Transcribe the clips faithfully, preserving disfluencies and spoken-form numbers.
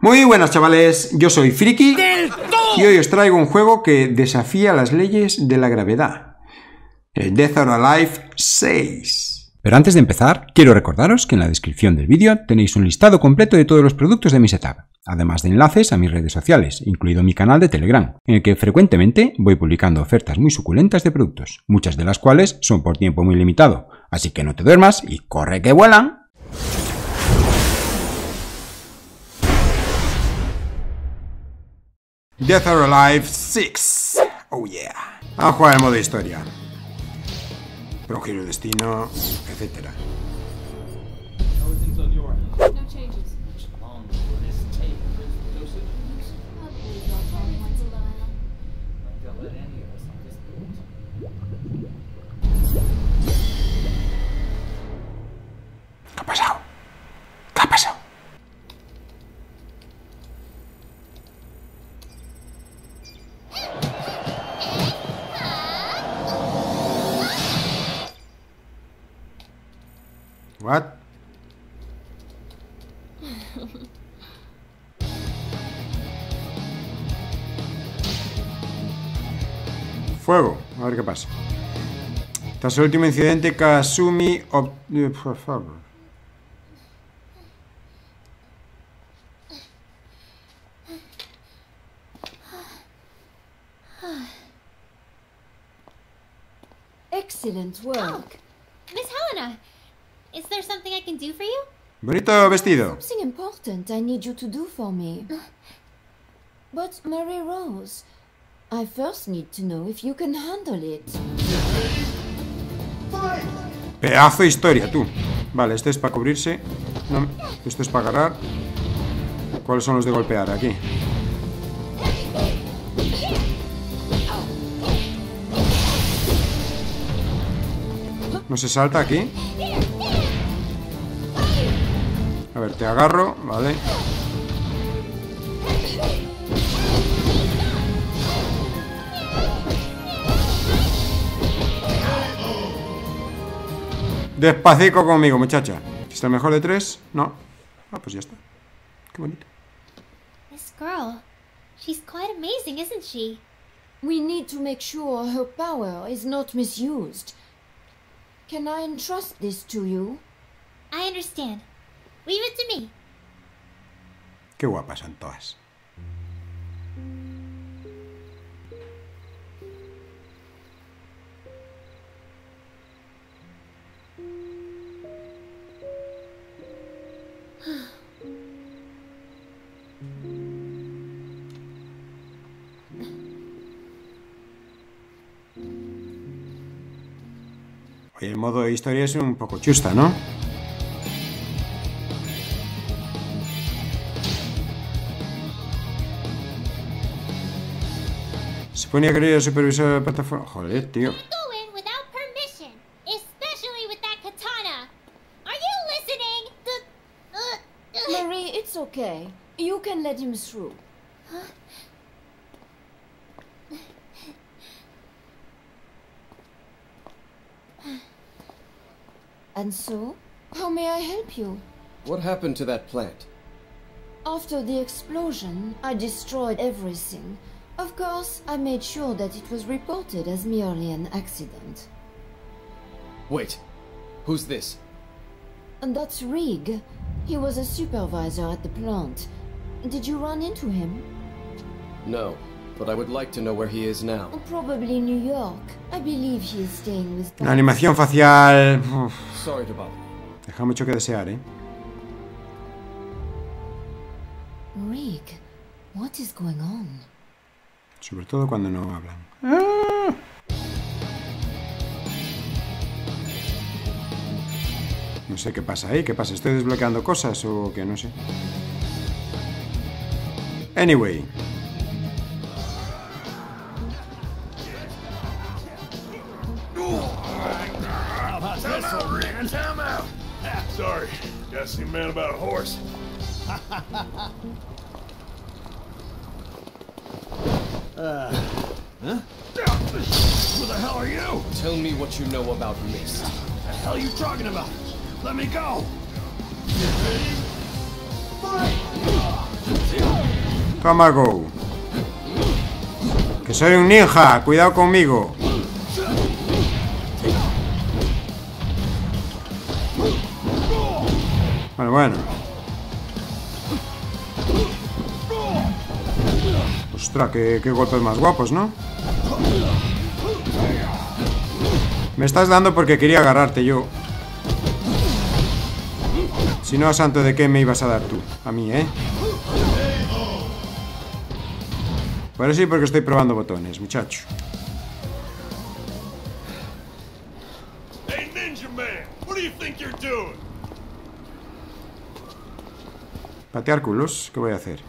Muy buenas chavales, yo soy Friki y hoy os traigo un juego que desafía las leyes de la gravedad, el Dead or Alive seis. Pero antes de empezar, quiero recordaros que en la descripción del vídeo tenéis un listado completo de todos los productos de mi setup, además de enlaces a mis redes sociales, incluido mi canal de Telegram, en el que frecuentemente voy publicando ofertas muy suculentas de productos, muchas de las cuales son por tiempo muy limitado, así que no te duermas y corre que vuelan. Dead or Alive seis. Oh yeah. Vamos a jugar el modo historia. Pero giro el destino, etcétera. ¿Qué ha pasado? ¿Qué ha pasado? What? Fuego, a ver qué pasa. Tras el último incidente, Kasumi... Ob... Por favor. Excellent work. Oh, Miss Helena, is there something I can do for you? Bonito vestido. Something important I need you to do for me. But, Mary Rose, I first need to know if you can handle it. Pedazo de historia, tú. Vale, este es para cubrirse. No, esto es para agarrar. ¿Cuáles son los de golpear? Aquí. ¿No se salta aquí? A ver, te agarro, vale. Despacito conmigo, muchacha. ¿Es el mejor de tres? No. Ah, pues ya está. Qué bonito. This girl, she's quite amazing, isn't she? We need to make sure her power is not misused. Can I entrust this to you? I understand. Leave it to me. Qué guapas son todas. Oye, el modo de historia es un poco chusta, ¿no? Se ponía querido supervisor de la plataforma. Joder, tío. Go in without permission, especially with that katana. Are you listening? The, uh, uh. Marie, it's okay. You can let him through. And so, how may I help you? What happened to that plant? After the explosion, I destroyed everything. Of course, I made sure that it was reported as merely an accident. Wait, who's this? And that's Rig. He was a supervisor at the plant. Did you run into him? No, but I would like to know where he is now. Probably New York. I believe he is staying with... La animación facial... Uf, Sorry to bother. deja mucho que desear, ¿eh? Rig, what is going on? Sobre todo cuando no hablan. ¡Ah! No sé qué pasa ahí, qué pasa. ¿Estoy desbloqueando cosas o qué? No sé. Anyway. Sorry, gotta see a man about a horse. uh, huh? Who the hell are you? Tell me what you know about Mist. The hell are you talking about? Let me go! Fight! Toma, go. Que soy un ninja, cuidado conmigo. Bueno, bueno. Ostras, qué, qué golpes más guapos, ¿no? Me estás dando porque quería agarrarte yo. Si no, a santo de qué me ibas a dar tú. A mí, ¿eh? Bueno, sí, porque estoy probando botones, muchacho. Hey, Ninja Man, what do you think you're doing? Patear culos, ¿qué voy a hacer?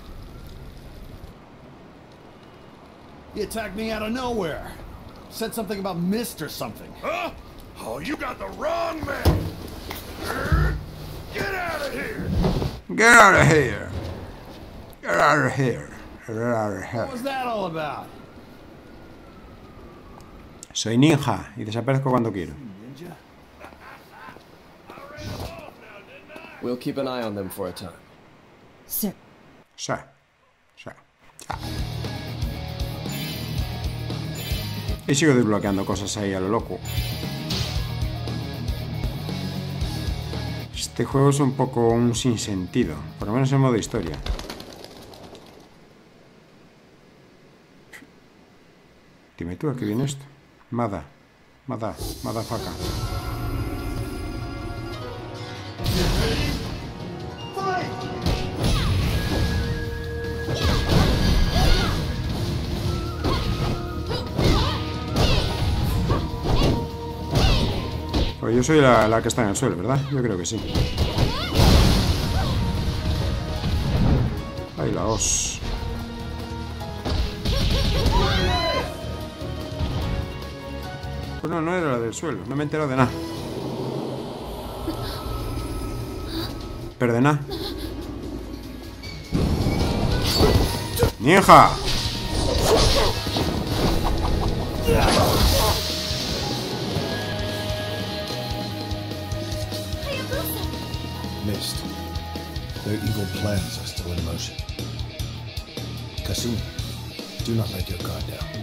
You attacked me out of nowhere. Said something about Mister something. Huh? Oh, you got the wrong man. Get out of here. Get out of here. Get out of here. Get out of here. What was that all about? Soy ninja y desaparezco cuando quiero. Ninja? We'll keep an eye on them for a time. Sir. Sí. Sí. Y sigo desbloqueando cosas ahí a lo loco. Este juego es un poco un sinsentido, por lo menos en modo historia. Dime tú, ¿a qué viene esto? Mada, Mada, Madafaca. Pues yo soy la, la que está en el suelo, ¿verdad? Yo creo que sí. Ahí la os. Pues no, no era la del suelo. No me he enterado de nada. Pero de nada. ¡Ninja! Missed. Their evil plans are still in motion. Kasumi, do not let your guard down.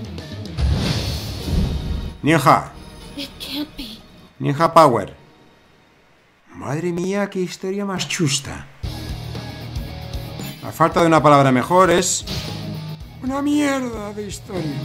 ¡Ninja! It can't be. Ninja Power. Madre mía, qué historia más chusta. A falta de una palabra mejor es... una mierda de historia.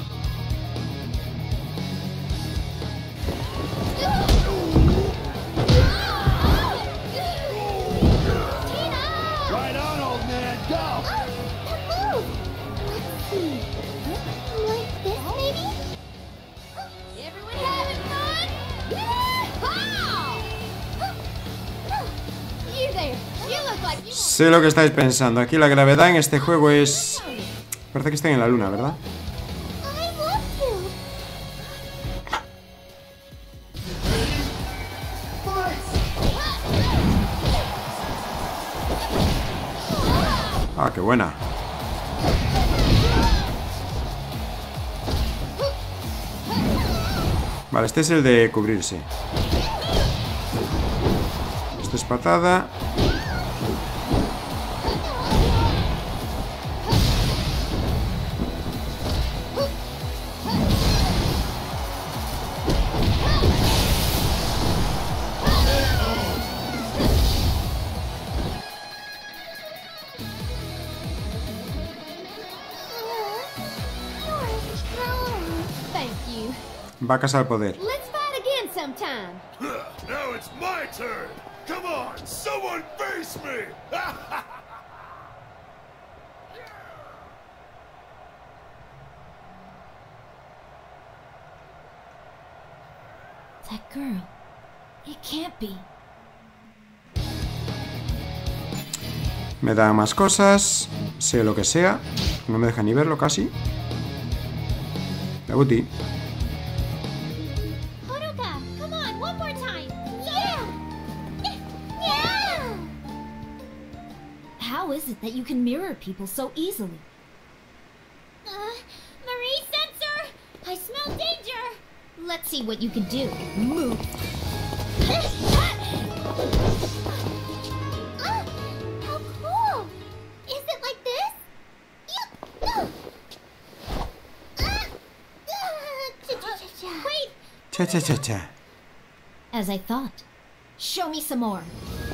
Right on, old man, go! Move! Let's see. Like this, maybe? Everyone having fun? You there. You look like you... Sé lo que estáis pensando. Aquí la gravedad en este juego es... Parece que estoy en la luna, ¿verdad? I love you. Ah, qué buena. Vale, este es el de cubrirse. Esto es patada. Thank you. Vacas al poder. Let's fight again sometime. Now it's my turn! Come on, someone face me! That girl. It can't be. Me da más cosas. Sé lo que sea. No me deja ni verlo casi. La Guti. Honoka, come on, one more time. Yeah! Yeah! How is it that you can mirror people so easily? Uh, Marie sensor! I smell danger! Let's see what you can do. Move. Ah, how cool! Is it like this? Yup! Cha cha cha cha. As I thought. Show me some more.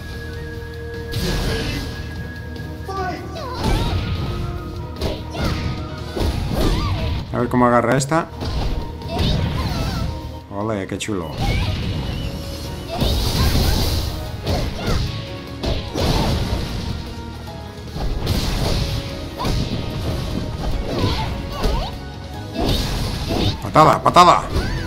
A ver cómo agarra esta. Ole, qué chulo. Patada, patada.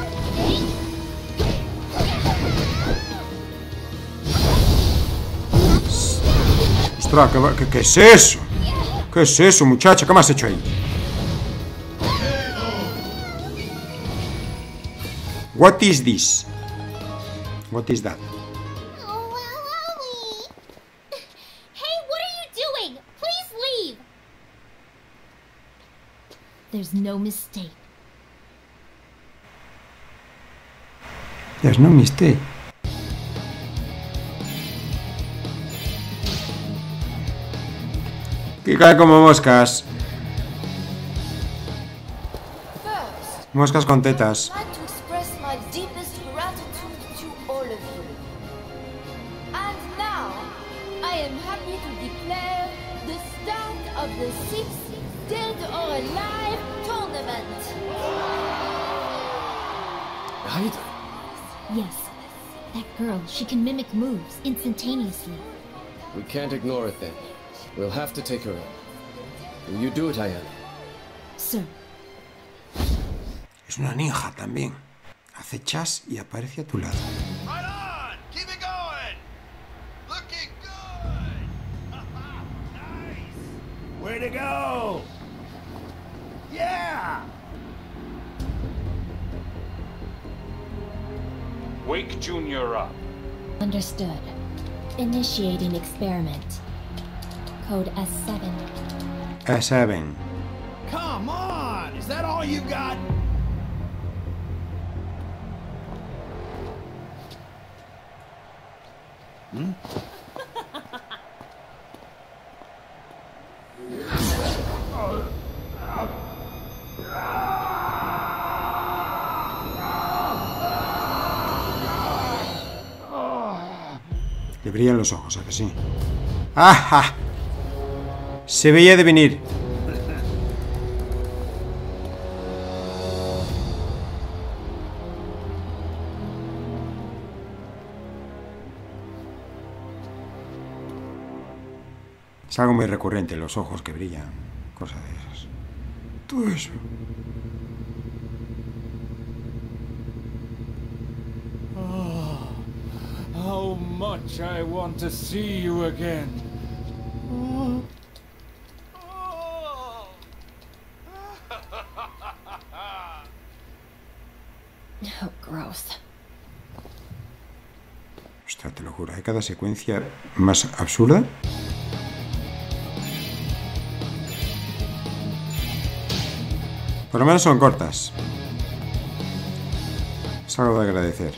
Ostras, ¿qué, qué, ¿qué es eso? ¿Qué es eso, muchacha? ¿Qué me has hecho ahí? What is this? What is that? Oh, Wowie! Hey, what are you doing? Please leave! There's no mistake. There's no mistake. Que cae como moscas. First, Moscas con tetas. I'd like to express my deepest gratitude to all of you. And now, I am happy to declare the start of the sixth Dead or Alive tournament. Aida? Yes. That girl, she can mimic moves instantaneously. We can't ignore it then. We'll have to take her in. Will you do it, Ayane? Sir. Es una ninja también. Hace chas y aparece a tu lado. Right on! Keep it going! Looking good! Nice! Way to go! Yeah! Wake Junior up. Understood. Initiating experiment. Code S seven. S seven. Come on! Is that all you got? Hmm? Le brillan los ojos, ¿a que sí? ¡Ajá! Se veía de venir. Es algo muy recurrente, los ojos que brillan, cosas de esas. Todo eso. How much I want to see you again. Oh, gross. Ostras, te lo juro, hay cada secuencia más absurda. Por lo menos son cortas. Es algo de agradecer.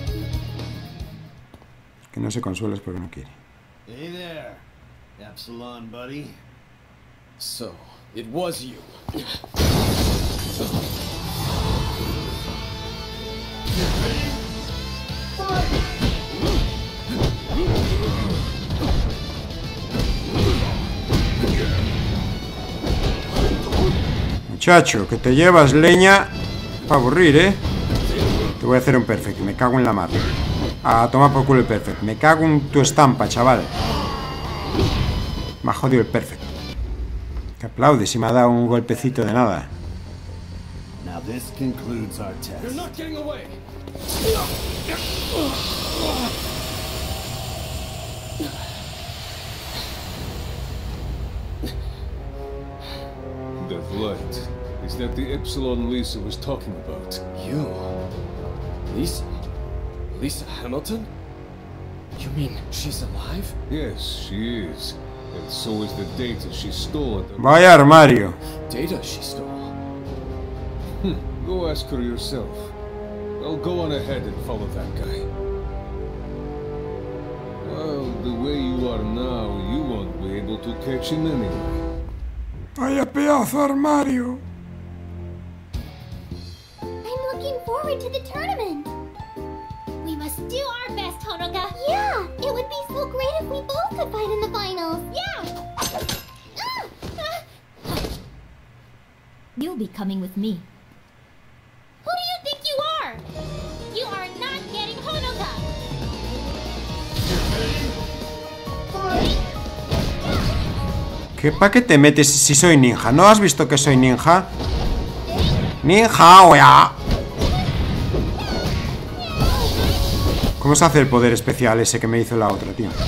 Que no se consuela es porque no quiere. Hey there, Epsilon buddy. So, it was you. Muchacho, que te llevas leña para aburrir, ¿eh? Te voy a hacer un perfect, me cago en la mar. A tomar por culo el perfect. Me cago en tu estampa, chaval. Me ha jodido el perfect. Que aplaude si me ha dado un golpecito de nada. Now this concludes our test. You're not getting away! That light. Is that the Epsilon Lisa was talking about? You? Lisa? Lisa Hamilton? You mean she's alive? Yes, she is. And so is the data she stole at the... Vaya armario. Data she stole. Hm, go ask her yourself. I'll go on ahead and follow that guy. Well, the way you are now, you won't be able to catch him anyway. Vaya pedazo armario. I'm looking forward to the tournament. We must do our best, Honoka. Yeah, it would be so great if we both could fight in the finals. Yeah. You'll be coming with me. Who do you think you are? You are not getting Honoka. ¿Qué pa' qué te metes si soy ninja? ¿No has visto que soy ninja? ¡Ninja, oya! ¿Cómo se hace el poder especial ese que me hizo la otra, tío?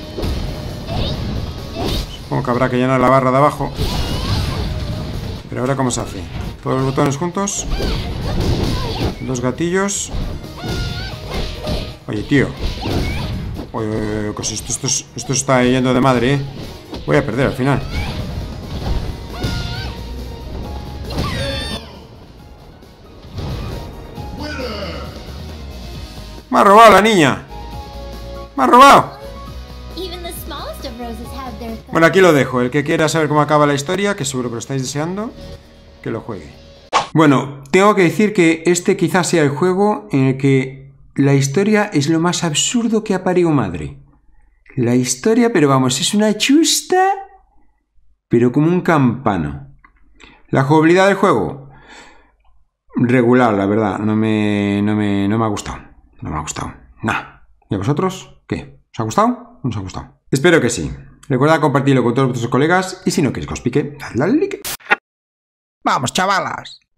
Supongo que habrá que llenar la barra de abajo. Pero ahora, ¿cómo se hace? Todos los botones juntos. Dos gatillos. Oye, tío. Oye, oye, oye, pues esto, esto, esto está yendo de madre, ¿eh? Voy a perder al final. Me ha robado la niña. Me ha robado. Bueno, aquí lo dejo. El que quiera saber cómo acaba la historia, que seguro que lo estáis deseando, que lo juegue. Bueno, tengo que decir que este quizás sea el juego en el que la historia es lo más absurdo que ha parido madre. La historia, pero vamos, es una chusta, pero como un campano. La jugabilidad del juego, regular, la verdad. No me, no me, no me ha gustado. No me ha gustado. Nah. ¿Y a vosotros? ¿Qué? ¿Os ha gustado? ¿No os ha gustado? Espero que sí. Recuerda compartirlo con todos vuestros colegas y si no queréis que os pique, dadle al like. ¡Vamos, chavalas!